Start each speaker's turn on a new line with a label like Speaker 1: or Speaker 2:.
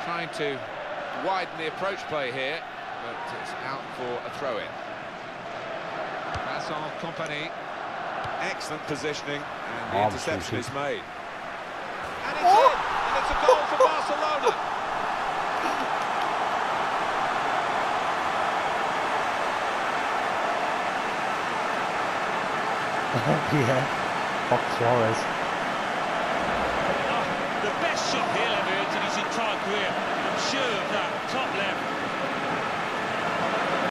Speaker 1: trying to widen the approach play here, but it's out for a throw-in. Vincent Kompany. Excellent positioning, and the interception is made. And it's in, and it's a goal for Barcelona.
Speaker 2: Yeah, Fox Suarez.
Speaker 3: The best shot he'll ever hit in his entire career. I'm sure of that. Top left.